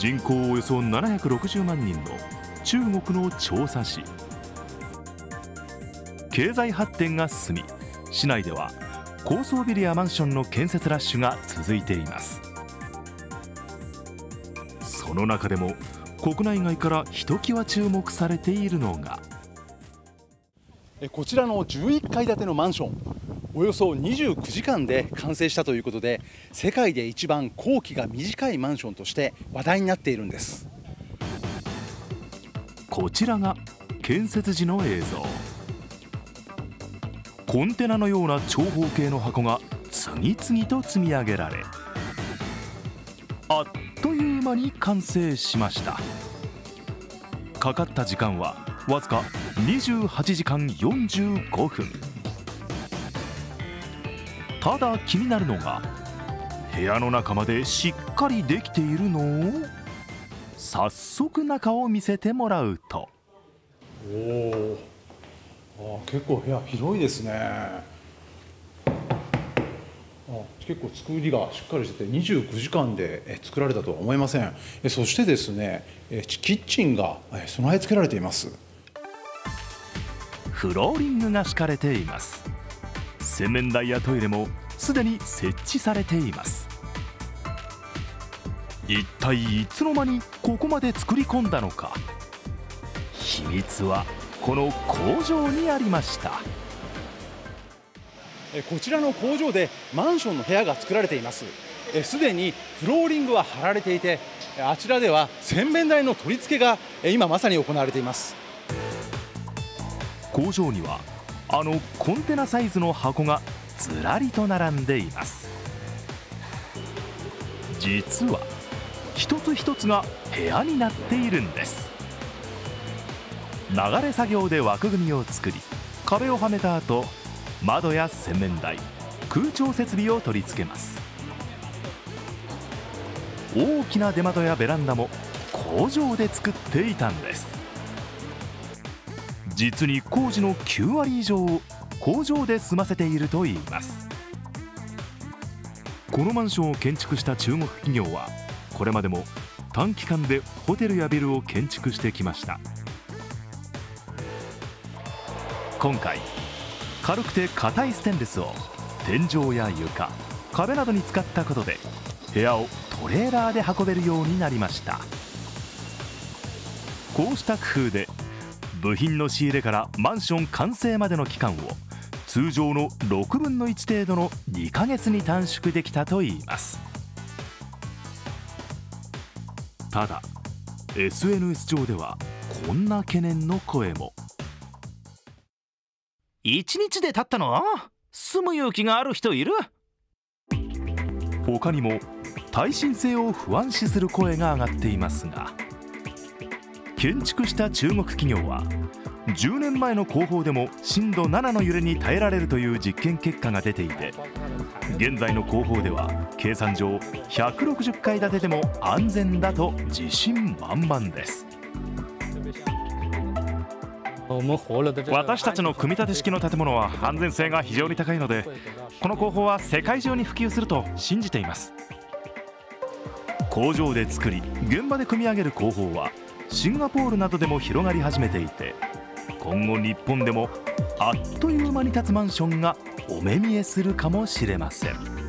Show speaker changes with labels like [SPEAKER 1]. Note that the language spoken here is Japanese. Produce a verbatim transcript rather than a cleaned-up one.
[SPEAKER 1] 人口およそななひゃくろくじゅうまんにんの中国の長沙市。経済発展が進み、市内では高層ビルやマンションの建設ラッシュが続いています。その中でも国内外からひときわ注目されているのが
[SPEAKER 2] こちらのじゅういっかい建てのマンション、およそにじゅうくじかんで完成したということで、世界で一番工期が短いマンションとして話題になっているんです。
[SPEAKER 1] こちらが建設時の映像。コンテナのような長方形の箱が次々と積み上げられ、あっという間に完成しました。かかった時間はわずかにじゅうはちじかんよんじゅうごふん。ただ気になるのが、部屋の中までしっかりできているのを早速中を見せてもらうと、
[SPEAKER 2] おお、あ、結構部屋広いですね。あ、結構作りがしっかりしててにじゅうくじかんで作られたとは思えません。そしてですね、キッチンが備え付けられています。
[SPEAKER 1] フローリングが敷かれています。洗面台やトイレもすでに設置されています。一体いつの間にここまで作り込んだのか。秘密はこの工場にありました。
[SPEAKER 2] こちらの工場でマンションの部屋が作られています。すでにフローリングは張られていて、あちらでは洗面台の取り付けが今まさに行われています。
[SPEAKER 1] 工場にはあのコンテナサイズの箱がずらりと並んでいます。実は一つ一つが部屋になっているんです。流れ作業で枠組みを作り、壁をはめた後、窓や洗面台、空調設備を取り付けます。大きな出窓やベランダも工場で作っていたんです。実に工事のきゅうわり以上を工場で済ませているといいます。このマンションを建築した中国企業はこれまでも短期間でホテルやビルを建築してきました。今回、軽くて硬いステンレスを天井や床、壁などに使ったことで部屋をトレーラーで運べるようになりました。こうした工夫で部品の仕入れからマンション完成までの期間を通常のろくぶんのいち程度のにかげつに短縮できたといいます。ただ エスエヌエス 上ではこんな懸念の声も。
[SPEAKER 3] いちにちで建ったの？住む勇気がある人いる？
[SPEAKER 1] 他にも耐震性を不安視する声が上がっていますが、建築した中国企業はじゅうねんまえの工法でも震度ななの揺れに耐えられるという実験結果が出ていて、現在の工法では計算上ひゃくろくじゅっかい建てでも安全だと自信満々です。
[SPEAKER 3] 私たちの組み立て式の建物は安全性が非常に高いので、この工法は世界中に普及すると信じています。
[SPEAKER 1] 工場で作り現場で組み上げる工法はシンガポールなどでも広がり始めていて、今後日本でもあっという間に建つマンションがお目見えするかもしれません。